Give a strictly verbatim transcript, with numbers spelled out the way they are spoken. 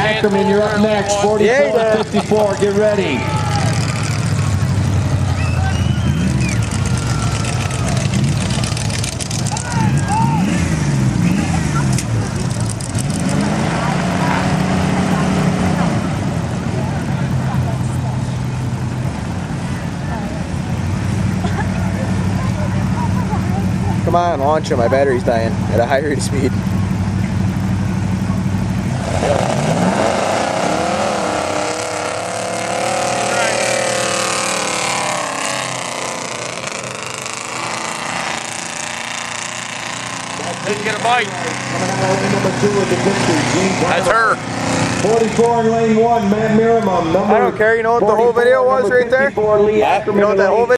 Ackerman, you're up next. forty-four fifty-four, get ready. Come on, launch him. My battery's dying at a high rate of speed. Didn't get a bite. Number two with the victory. That's her. forty-four in lane one, Matt Miramum. I don't care. You know what the whole video was right there? You know what that whole video